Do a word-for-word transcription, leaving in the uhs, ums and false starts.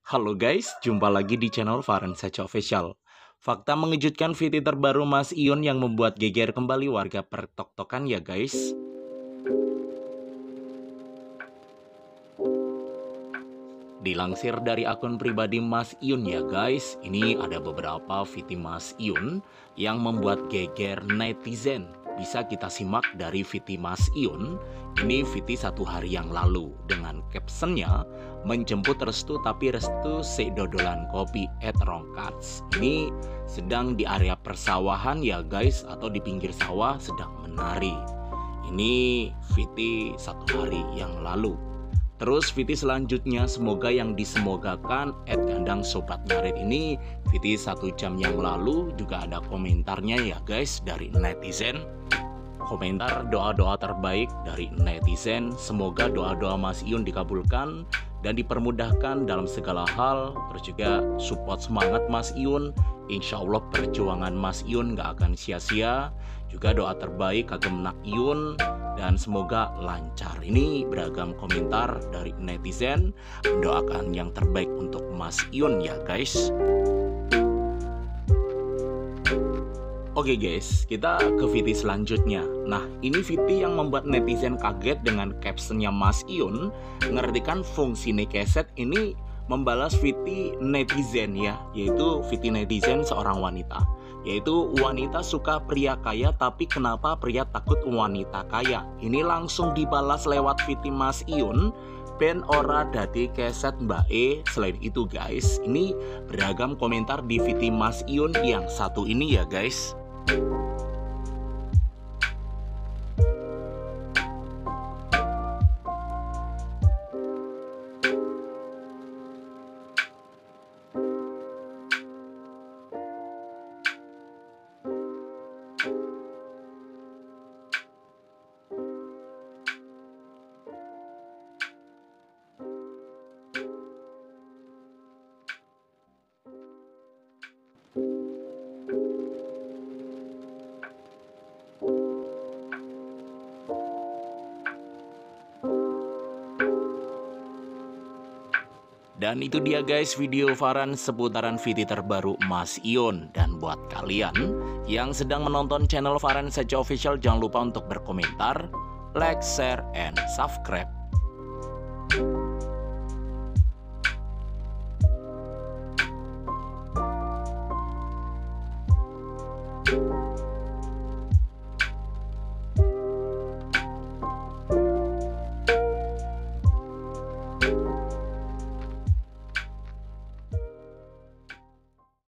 Halo guys, jumpa lagi di channel Farhan Saja Official. Fakta mengejutkan V T terbaru Mas Ion yang membuat geger kembali warga pertok-tokan ya guys. Dilansir dari akun pribadi Mas Ion ya guys, ini ada beberapa V T Mas Ion yang membuat geger netizen. Bisa kita simak dari V T Mas Ion, ini V T satu hari yang lalu dengan captionnya, menjemput restu tapi restu se dodolan kopi at rongkats. Ini sedang di area persawahan ya guys, atau di pinggir sawah sedang menari. Ini V T satu hari yang lalu. Terus V T selanjutnya, semoga yang disemogakan at kandang sobat ngarit ini V T satu jam yang lalu juga ada komentarnya ya guys dari netizen. Komentar doa-doa terbaik dari netizen, semoga doa-doa Mas Ion dikabulkan dan dipermudahkan dalam segala hal. Terus juga support semangat Mas Ion, insya Allah perjuangan Mas Ion gak akan sia-sia. Juga doa terbaik kagem nak Ion dan semoga lancar. Ini beragam komentar dari netizen mendoakan yang terbaik untuk Mas Ion ya guys. Oke guys, kita ke V T selanjutnya. Nah, ini V T yang membuat netizen kaget dengan captionnya Mas Ion. Mengertikan fungsi keset ini membalas V T netizen ya, yaitu V T netizen seorang wanita. Yaitu wanita suka pria kaya, tapi kenapa pria takut wanita kaya? Ini langsung dibalas lewat V T Mas Ion. Ben ora dadi keset Mbak E. Selain itu guys, ini beragam komentar di V T Mas Ion yang satu ini ya guys. Dan itu dia guys video Farhan seputaran V T terbaru Mas Ion. Dan buat kalian yang sedang menonton channel Farhan Saja Official, jangan lupa untuk berkomentar, like, share, and subscribe.